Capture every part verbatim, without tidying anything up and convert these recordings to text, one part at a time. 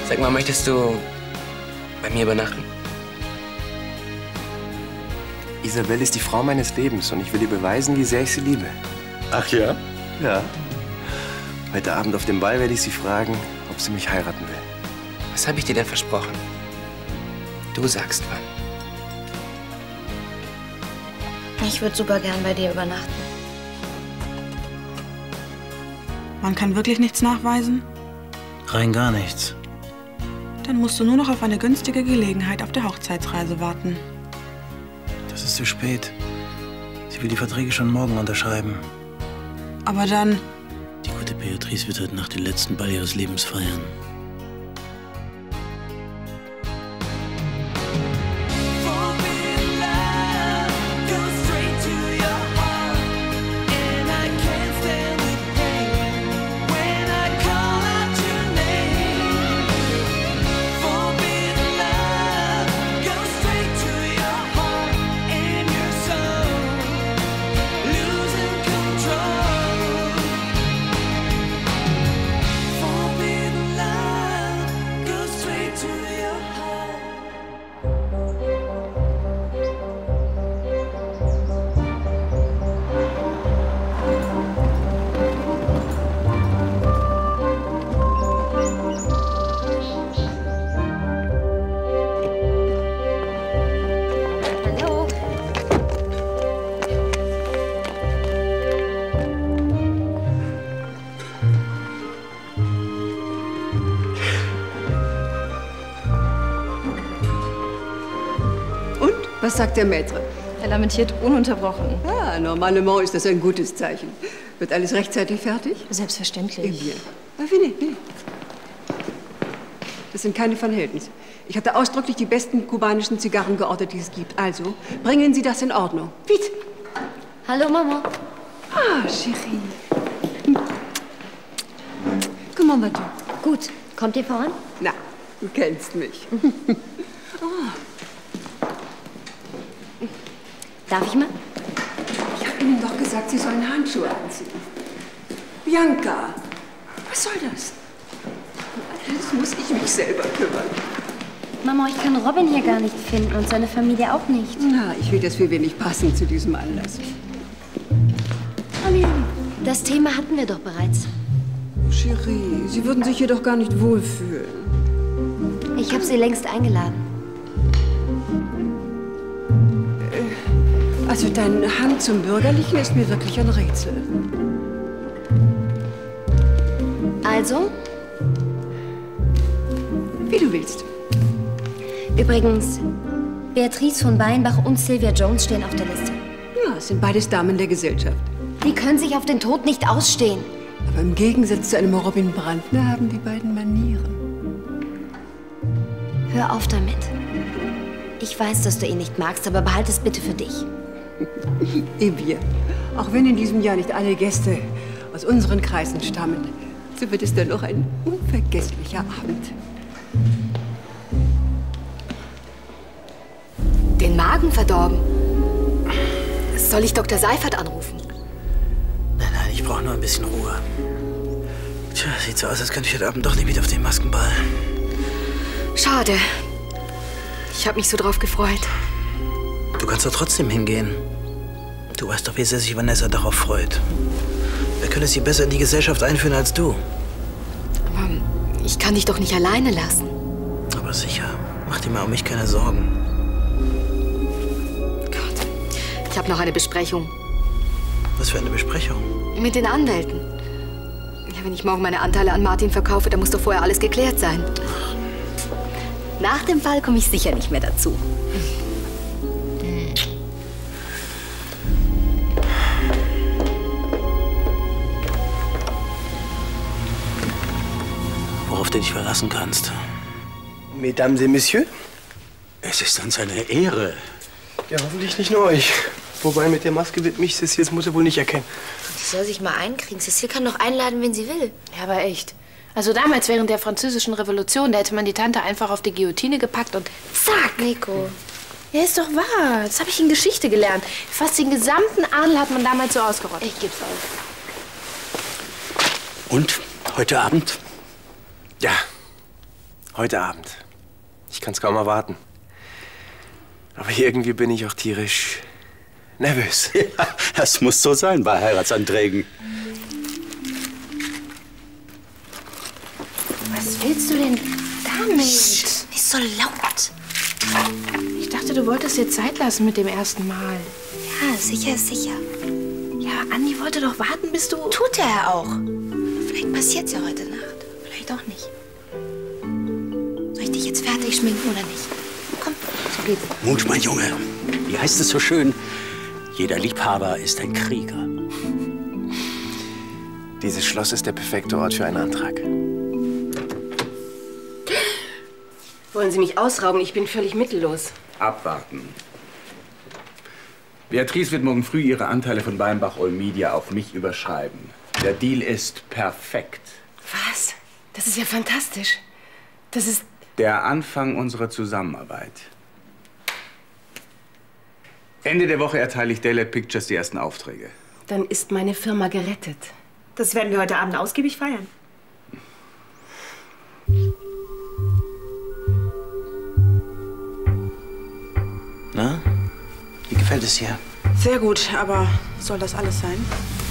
Sag mal, möchtest du bei mir übernachten? Isabelle ist die Frau meines Lebens und ich will ihr beweisen, wie sehr ich sie liebe. Ach ja? Ja. Heute Abend auf dem Ball werde ich sie fragen, ob sie mich heiraten will. Was habe ich dir denn versprochen? Du sagst wann. Ich würde super gern bei dir übernachten. Man kann wirklich nichts nachweisen? Rein gar nichts. Dann musst du nur noch auf eine günstige Gelegenheit auf der Hochzeitsreise warten. Das ist zu spät. Sie will die Verträge schon morgen unterschreiben. Aber dann... Die gute Beatrice wird heute Nacht den letzten Ball ihres Lebens feiern. Was sagt der Maître? Er lamentiert ununterbrochen. Ah, normalement ist das ein gutes Zeichen. Wird alles rechtzeitig fertig? Selbstverständlich. Eh bien. Ah, venez, venez. Das sind keine Verhältnisse. Ich hatte ausdrücklich die besten kubanischen Zigarren geordert, die es gibt. Also, bringen Sie das in Ordnung. Vite! Hallo, Mama. Ah, Chérie. Comment vas-tu? Gut. Kommt ihr voran? Na, du kennst mich. Oh. Darf ich mal? Ich habe Ihnen doch gesagt, Sie sollen Handschuhe anziehen. Bianca, was soll das? Jetzt muss ich mich selber kümmern. Mama, ich kann Robin hier gar nicht finden und seine Familie auch nicht. Na, ich will das für wenig passen zu diesem Anlass. Allez. Das Thema hatten wir doch bereits. Chérie, Sie würden sich hier doch gar nicht wohlfühlen. Ich habe Sie längst eingeladen. Also dein Hang zum Bürgerlichen ist mir wirklich ein Rätsel. Also? Wie du willst. Übrigens, Beatrice von Weinbach und Sylvia Jones stehen auf der Liste. Ja, es sind beides Damen der Gesellschaft. Die können sich auf den Tod nicht ausstehen. Aber im Gegensatz zu einem Robin Brandner haben die beiden Manieren. Hör auf damit. Ich weiß, dass du ihn nicht magst, aber behalte es bitte für dich. Eh bien. Auch wenn in diesem Jahr nicht alle Gäste aus unseren Kreisen stammen, so wird es dennoch ein unvergesslicher Abend. Den Magen verdorben. Soll ich Doktor Seifert anrufen? Nein, nein, ich brauche nur ein bisschen Ruhe. Tja, sieht so aus, als könnte ich heute Abend doch nicht mit auf den Maskenball. Schade. Ich habe mich so drauf gefreut. Du kannst doch trotzdem hingehen. Du weißt doch, wie sehr sich Vanessa darauf freut. Wer könnte sie besser in die Gesellschaft einführen als du? Aber ich kann dich doch nicht alleine lassen. Aber sicher. Mach dir mal um mich keine Sorgen. Gott, ich habe noch eine Besprechung. Was für eine Besprechung? Mit den Anwälten. Ja, wenn ich morgen meine Anteile an Martin verkaufe, dann muss doch vorher alles geklärt sein. Ach. Nach dem Fall komme ich sicher nicht mehr dazu. Worauf du dich verlassen kannst. Mesdames et Messieurs? Es ist uns eine Ehre. Ja, hoffentlich nicht nur euch. Wobei, mit der Maske wird mich Cecils Mutter wohl nicht erkennen. Sie soll sich mal einkriegen. Cecile kann doch einladen, wenn sie will. Ja, aber echt. Also damals während der Französischen Revolution, da hätte man die Tante einfach auf die Guillotine gepackt und zack! Nico. Ja, ist doch wahr. Das habe ich in Geschichte gelernt. Fast den gesamten Adel hat man damals so ausgerottet. Ich geb's auf. Und heute Abend? Ja, Heute Abend. Ich kann es kaum erwarten. Aber irgendwie bin ich auch tierisch nervös. Ja, das muss so sein bei Heiratsanträgen. Was willst du denn damit? Psst, nicht so laut. Ich dachte, du wolltest dir Zeit lassen mit dem ersten Mal. Ja, sicher ist sicher. Ja, aber Andi wollte doch warten, bis du... Tut er auch. Vielleicht passiert's ja heute Nacht. Vielleicht auch nicht. Soll ich dich jetzt fertig schminken oder nicht? Komm, so geht's. Mut, mein Junge. Wie heißt es so schön? Jeder Liebhaber ist ein Krieger. Dieses Schloss ist der perfekte Ort für einen Antrag. Wollen Sie mich ausrauben? Ich bin völlig mittellos. Abwarten. Beatrice wird morgen früh ihre Anteile von Weinbach All Media auf mich überschreiben. Der Deal ist perfekt. Was? Das ist ja fantastisch. Das ist... Der Anfang unserer Zusammenarbeit. Ende der Woche erteile ich Daylight Pictures die ersten Aufträge. Dann ist meine Firma gerettet. Das werden wir heute Abend ausgiebig feiern. Na, wie gefällt es dir? Sehr gut, aber soll das alles sein?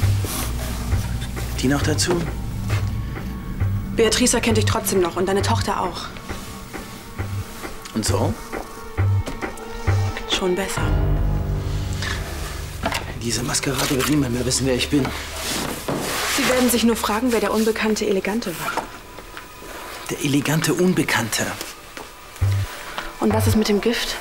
Die noch dazu? Beatrice erkennt dich trotzdem noch und deine Tochter auch. Und so? Schon besser. In dieser Maskerade wird niemand mehr wissen, wer ich bin. Sie werden sich nur fragen, wer der unbekannte Elegante war. Der elegante Unbekannte. Und was ist mit dem Gift?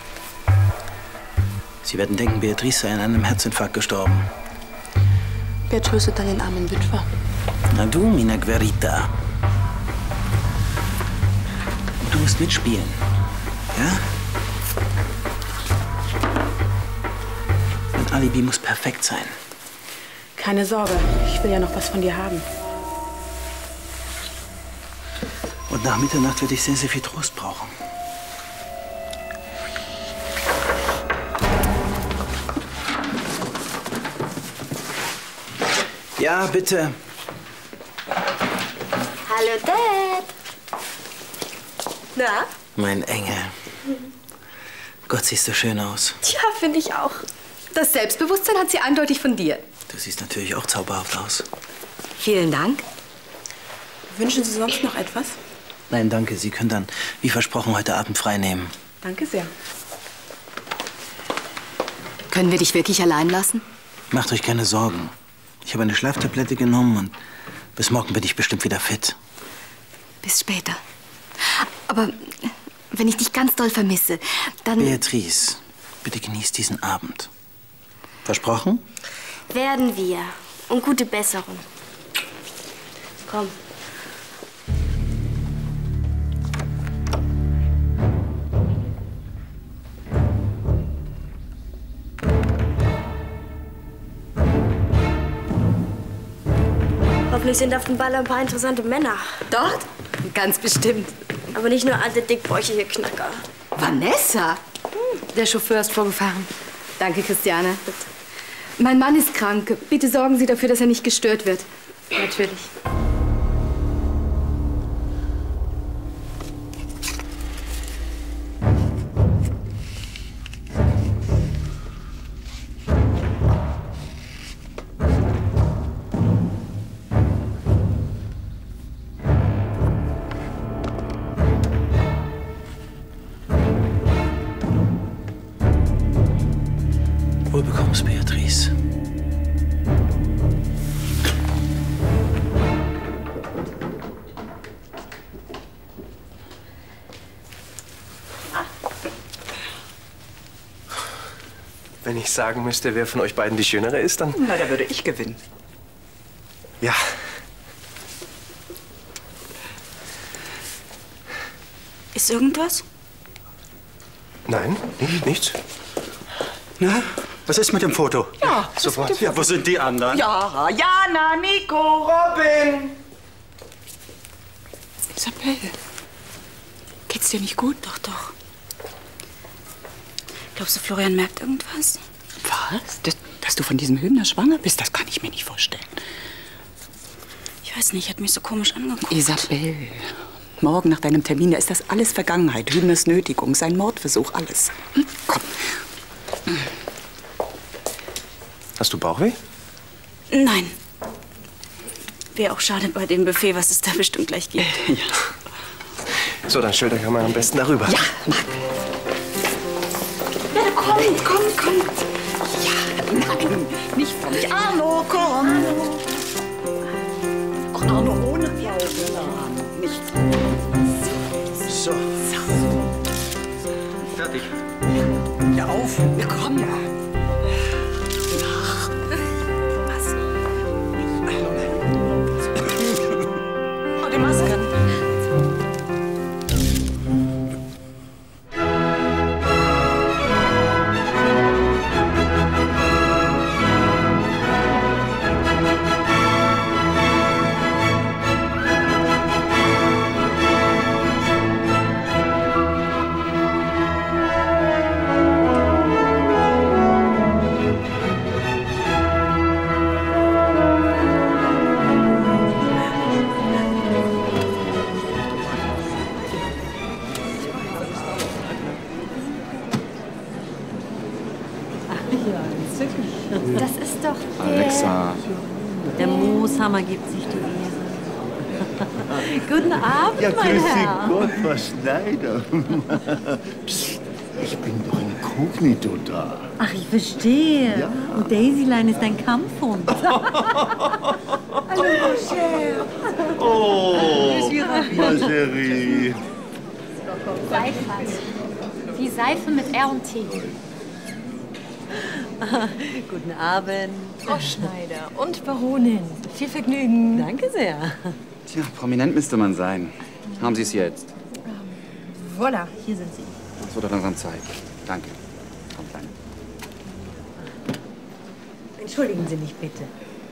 Sie werden denken, Beatrice sei an einem Herzinfarkt gestorben. Wer tröstet dann den armen Witwer? Na du, Mina Guerrita. Du musst mitspielen. Ja? Mein Alibi muss perfekt sein. Keine Sorge, ich will ja noch was von dir haben. Und nach Mitternacht werde ich sehr, sehr viel Trost brauchen. Ja, bitte. Hallo, Dad. Na? Mein Engel. Gott, siehst du schön aus. Tja, finde ich auch. Das Selbstbewusstsein hat sie eindeutig von dir. Du siehst natürlich auch zauberhaft aus. Vielen Dank. Wünschen Sie sonst noch etwas? Nein, danke. Sie können dann, wie versprochen, heute Abend frei nehmen. Danke sehr. Können wir dich wirklich allein lassen? Macht euch keine Sorgen. Ich habe eine Schlaftablette genommen und bis morgen bin ich bestimmt wieder fit. Bis später. Aber wenn ich dich ganz doll vermisse, dann... Beatrice, bitte genieß diesen Abend. Versprochen? Werden wir. Und gute Besserung. Komm. Hoffentlich sind auf dem Ball ein paar interessante Männer. Dort? Ganz bestimmt. Aber nicht nur alte, dickbäuchige Knacker. Vanessa? Hm, der Chauffeur ist vorgefahren. Danke, Christiane. Bitte. Mein Mann ist krank. Bitte sorgen Sie dafür, dass er nicht gestört wird. Natürlich. Wohl bekommst, Beatrice. Wenn ich sagen müsste, wer von euch beiden die Schönere ist, dann... Na, da würde ich gewinnen. Ja. Ist irgendwas? Nein, nicht, nichts. Na, was ist mit dem Foto? Ja, sofort. Ja, wo sind die anderen? Ja, Jana, Nico, Robin. Isabel, geht's dir nicht gut? Doch, doch. Glaubst du, Florian merkt irgendwas? Was? Das, dass du von diesem Hübner schwanger bist, das kann ich mir nicht vorstellen. Ich weiß nicht, er hat mich so komisch angeguckt. Isabel, Morgen nach deinem Termin, da ist das alles Vergangenheit. Hübners Nötigung, sein Mordversuch, alles. Hm? Komm. Hast du Bauchweh? Nein. Wäre auch schade bei dem Buffet, was es da bestimmt gleich gibt. Ja. So, dann stellt euch mal am besten darüber. Ja, Marc. Ja, komm, komm, komm. Ja, nein, nicht von mich. Arno, komm. Arno. Ach, Arno, ohne Augen. Nicht. So. So. Fertig. Ja, auf. Ja, komm. Ja. Was? Oh, die Masken. Das ist doch der... Alexa. Der Mooshammer gibt sich die Ehre. Guten Abend, Ja, mein grüß Herr. Gott, Frau Schneider. Psst, ich bin doch inkognito da. Ach, ich verstehe. Ja. Und Daisylein ist ein Kampfhund. Hallo, mon cher. Oh, ma chérie. Seife. Wie Seife mit R und T. Guten Abend. Frau Schneider und Baronin. Viel Vergnügen. Danke sehr. Tja, prominent müsste man sein. Haben Sie es jetzt? Ähm, voilà, hier sind Sie. Es wird doch langsam Zeit. Danke. Komm, Kleine. Entschuldigen Sie mich bitte.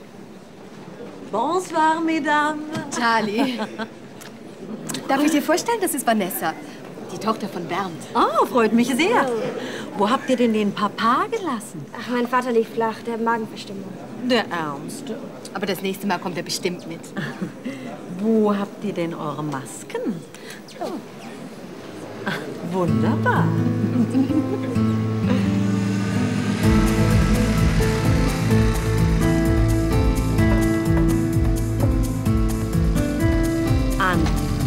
Bonsoir, Mesdames. Charlie. Darf ich dir vorstellen, das ist Vanessa, die Tochter von Bernd. Oh, freut mich sehr. Wo habt ihr denn den Papa gelassen? Ach, mein Vater liegt flach, der hat Magenverstimmung. Der Ärmste. Aber das nächste Mal kommt er bestimmt mit. Wo habt ihr denn eure Masken? Oh. Ach, wunderbar. An.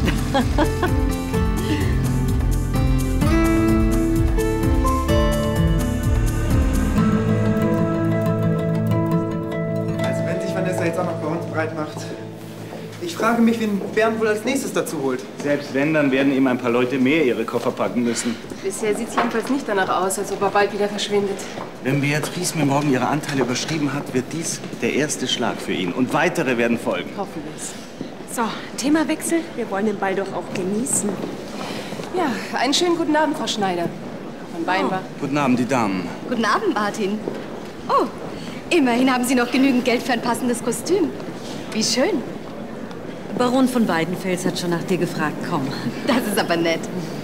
Also wenn sich Vanessa jetzt auch noch bei uns breit macht. Ich frage mich, wen Bernd wohl als nächstes dazu holt. Selbst wenn, dann werden ihm ein paar Leute mehr ihre Koffer packen müssen. Bisher sieht es jedenfalls nicht danach aus, als ob er bald wieder verschwindet. Wenn Beatrice mir morgen ihre Anteile überschrieben hat, wird dies der erste Schlag für ihn. Und weitere werden folgen. Hoffentlich. So, Themawechsel. Wir wollen den Ball doch auch genießen. Ja, einen schönen guten Abend, Frau Schneider. Von Weinbach. Guten Abend, die Damen. Guten Abend, Martin. Oh, immerhin haben Sie noch genügend Geld für ein passendes Kostüm. Wie schön. Baron von Weidenfels hat schon nach dir gefragt. Komm. Das ist aber nett.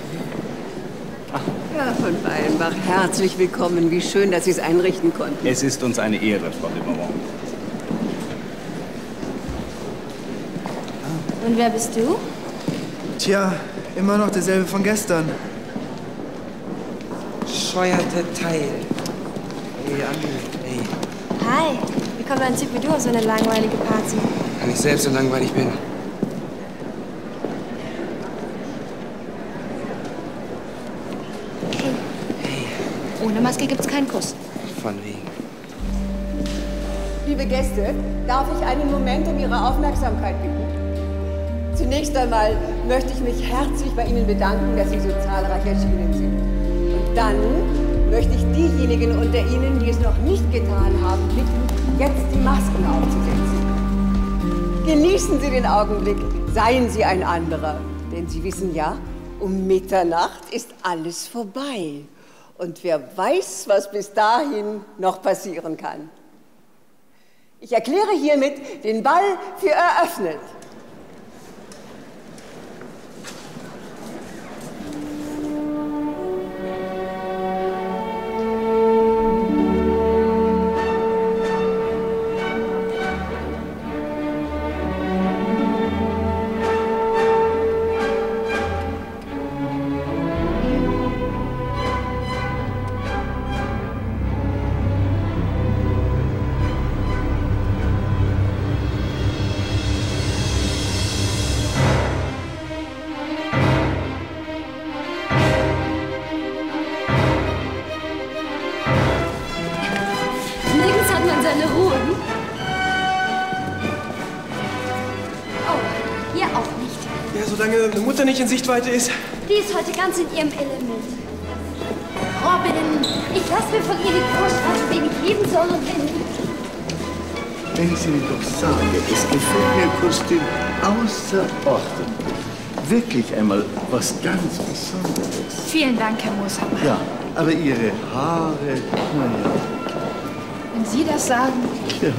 Ja, von Weinbach, herzlich willkommen. Wie schön, dass Sie es einrichten konnten. Es ist uns eine Ehre, Frau de Baron. Und wer bist du? Tja, immer noch derselbe von gestern. Scheuerte Teil. Hey, Andi. Hey. Hi. Wie kommt ein Typ wie du auf so eine langweilige Party? Weil ich selbst so langweilig bin. Ohne Maske gibt's keinen Kuss. Von wegen. Liebe Gäste, darf ich einen Moment um Ihre Aufmerksamkeit bitten? Zunächst einmal möchte ich mich herzlich bei Ihnen bedanken, dass Sie so zahlreich erschienen sind. Und dann möchte ich diejenigen unter Ihnen, die es noch nicht getan haben, bitten, jetzt die Masken aufzusetzen. Genießen Sie den Augenblick, seien Sie ein anderer. Denn Sie wissen ja, um Mitternacht ist alles vorbei. Und wer weiß, was bis dahin noch passieren kann. Ich erkläre hiermit den Ball für eröffnet. Ja, solange eine Mutter nicht in Sichtweite ist. Die ist heute ganz in ihrem Element. Robin, ich lasse mir von ihr die Vorschrift, wen ich lieben soll und wen nicht. Wenn ich Ihnen doch sage, es gefällt mir Ihr Kostüm außerordentlich. Wirklich einmal was ganz Besonderes. Vielen Dank, Herr Mooshammer. Ja, aber Ihre Haare, naja. Wenn Sie das sagen. Ja.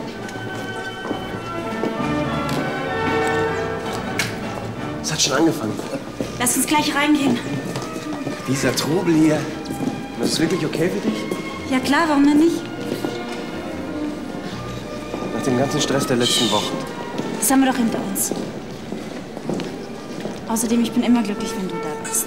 Es hat schon angefangen. Lass uns gleich reingehen. Dieser Trubel hier. Das ist wirklich okay für dich? Ja klar, warum denn nicht? Nach dem ganzen Stress der letzten Wochen. Das haben wir doch hinter uns. Außerdem, ich bin immer glücklich, wenn du da bist.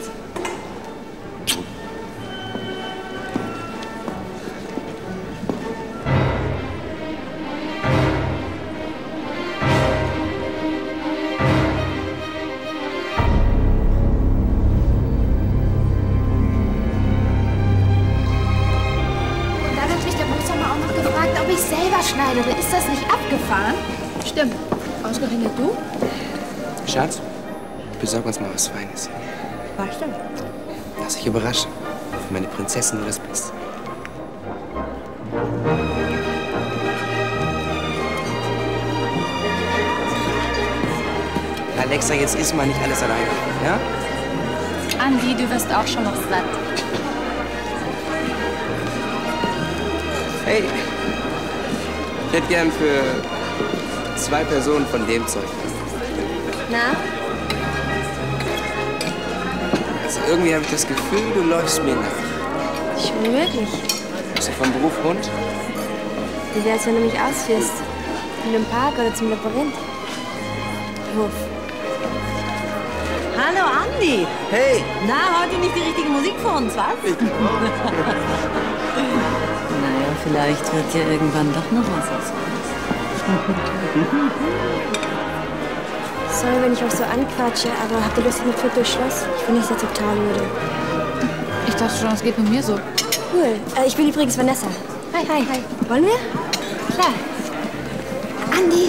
Schneidere, ist das nicht abgefahren? Stimmt. Ausgerechnet du? Schatz, besorg uns mal was Feines. Was denn? Lass dich überraschen. Für meine Prinzessin nur das Beste. Alexa, jetzt isst mal nicht alles alleine, ja? Andi, du wirst auch schon noch satt. Hey. Ich hätte gern für zwei Personen von dem Zeug. Na? Also irgendwie habe ich das Gefühl, du läufst mir nach. Ich will wirklich. Bist du vom Beruf Hund? Wie wär's, wenn du mich ausführst? In den Park oder zum Labyrinth? Puff. Hallo, Andi. Hey. Na, heute nicht die richtige Musik für uns, was? Naja, vielleicht wird ja irgendwann doch noch was aus uns. Sorry, wenn ich euch so anquatsche, aber habt ihr Lust mit Flirt durchs Schloss? Ich bin nicht so total müde. Ich dachte schon, es geht nur mir so. Cool. Äh, ich bin übrigens Vanessa. Hi. Hi. Hi. Wollen wir? Klar. Andi.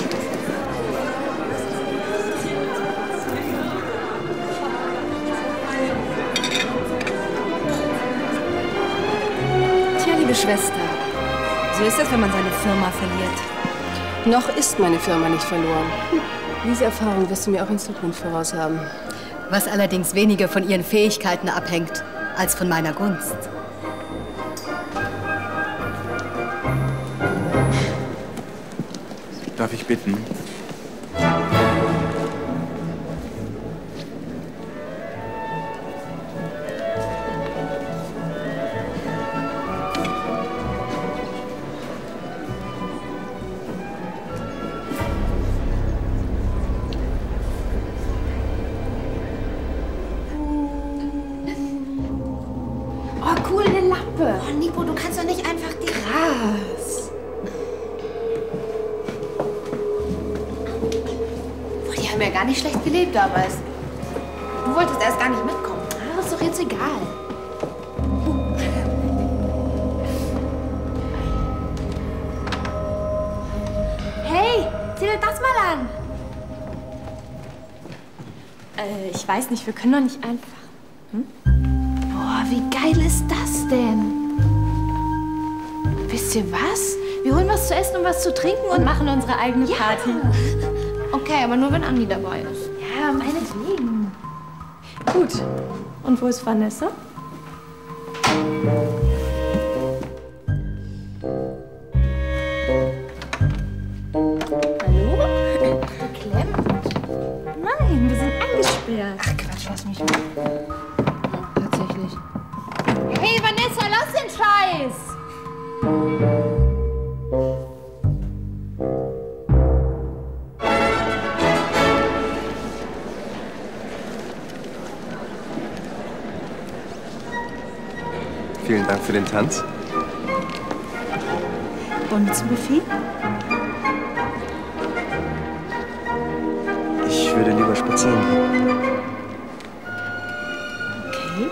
Tja, liebe Schwester. So ist das, wenn man seine Firma verliert. Noch ist meine Firma nicht verloren. Diese Erfahrung wirst du mir auch in Zukunft voraus haben. Was allerdings weniger von ihren Fähigkeiten abhängt, als von meiner Gunst. Darf ich bitten? Oh, Nico, du kannst doch nicht einfach die... Krass. Boah, die haben ja gar nicht schlecht gelebt damals. Du wolltest erst gar nicht mitkommen. Ah, ist doch jetzt egal. Hey, sieh dir das mal an. Äh, ich weiß nicht, wir können doch nicht einfach... Hm? Boah, wie geil ist das denn? Wisst ihr was? Wir holen was zu essen und was zu trinken und, Und machen unsere eigene ja. Party. Okay, aber nur wenn Andi dabei ist. Ja, meinetwegen. Gut. Und wo ist Vanessa? Hallo? Geklemmt? Nein, wir sind eingesperrt. Ach Quatsch, lass mich mal. Tatsächlich. Hey Vanessa, lass den Scheiß! Vielen Dank für den Tanz. Und zum Buffet? Ich würde lieber spazieren gehen. Okay.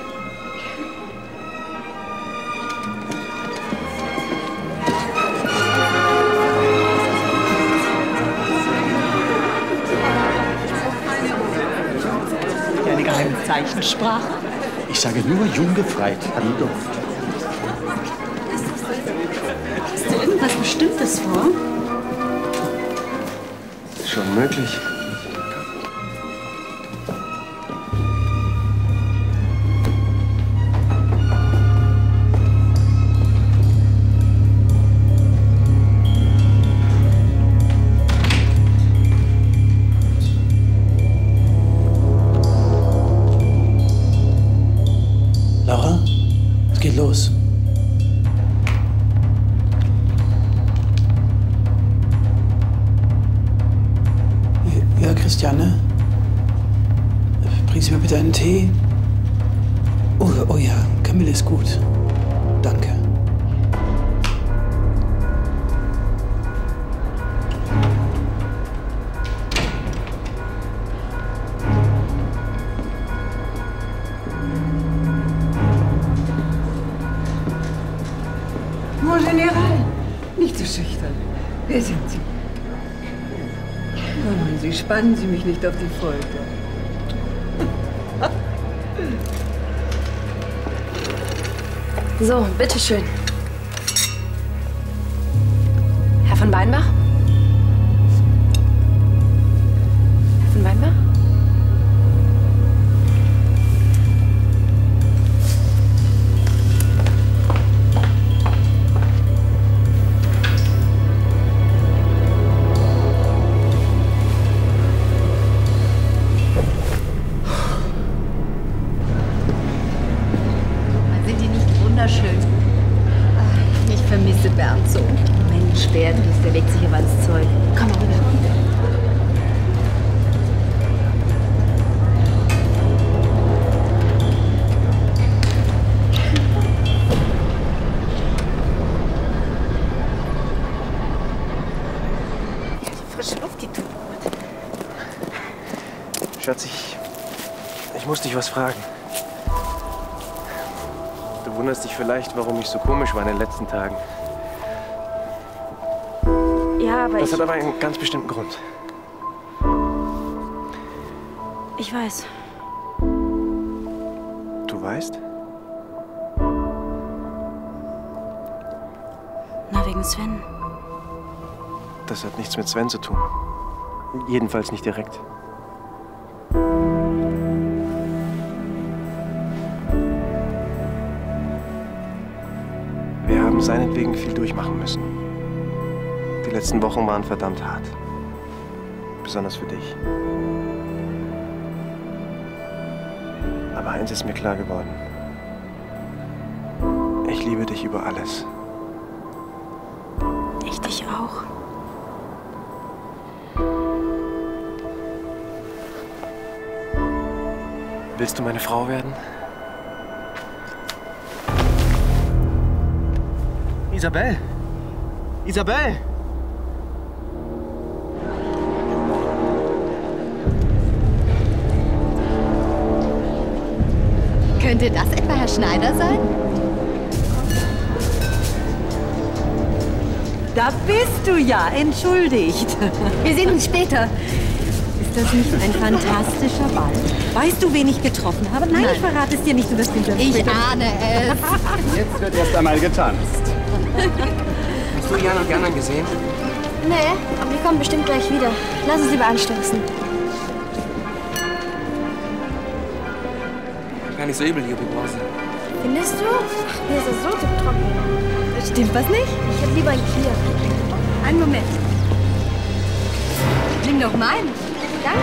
Geheimzeichensprache? Ich sage nur Jungfreit, Hallo. Hast du irgendwas Bestimmtes vor? Schon möglich. Laura, es geht los. Ja, Christiane? Bringen Sie mir bitte einen Tee? Oh, oh ja, Kamille ist gut. Danke. Mon General, nicht so schüchtern. Wer sind Sie? Kommen Sie, spannen Sie mich nicht auf die Folter. So, bitteschön. Herr von Beinbach? Herr von Beinbach? Sind die nicht wunderschön? Ach, ich vermisse Bernd so. Mensch, Beatrice, der legt sich aber ans Zeug. Komm mal rüber. Frische Luft, die tut gut. Schatz, ich, ich muss dich was fragen. Du wunderst dich vielleicht, warum ich so komisch war in den letzten Tagen. Ja, aber Das ich... hat aber einen ganz bestimmten Grund. Ich weiß. Du weißt? Na, wegen Sven. Das hat nichts mit Sven zu tun. Jedenfalls nicht direkt. Wir haben seinetwegen viel durchmachen müssen. Die letzten Wochen waren verdammt hart. Besonders für dich. Aber eins ist mir klar geworden. Ich liebe dich über alles. Ich dich auch. Willst du meine Frau werden? Isabel! Isabel! Könnte das etwa Herr Schneider sein? Da bist du ja, entschuldigt. Wir sehen uns später. Ist das nicht ein fantastischer Ball? Weißt du, wen ich getroffen habe? Nein, Nein. ich verrate es dir nicht, du wirst ihn Ich ahne es. Jetzt wird erst einmal getanzt. Hast du Jan und die anderen gesehen? Nee, aber die kommen bestimmt gleich wieder. Lass uns lieber anstoßen. Gar nicht so übel, Juppie Brause. Findest du? Ach, mir ist das so trocken. Stimmt was nicht? Ich hätte lieber ein Bier. Einen Moment. Nimm doch meinen. Danke.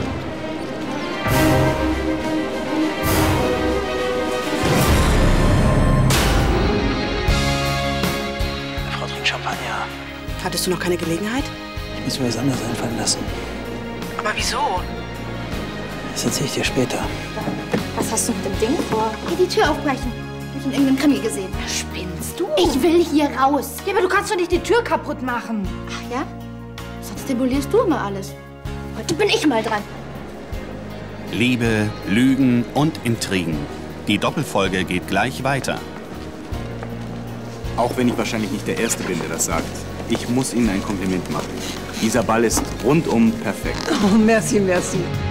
Frau trinkt Champagner. Hattest du noch keine Gelegenheit? Ich muss mir was anderes einfallen lassen. Aber wieso? Das erzähle ich dir später. Was hast du mit dem Ding vor? Geh die Tür aufbrechen. Hab ich in irgendeinem Krimi gesehen. Spinnst du? Ich will hier raus. Ja, aber du kannst doch nicht die Tür kaputt machen. Ach ja? Sonst demolierst du immer alles. Heute bin ich mal dran. Liebe, Lügen und Intrigen. Die Doppelfolge geht gleich weiter. Auch wenn ich wahrscheinlich nicht der Erste bin, der das sagt. Ich muss Ihnen ein Kompliment machen. Dieser Ball ist rundum perfekt. Oh, merci, merci.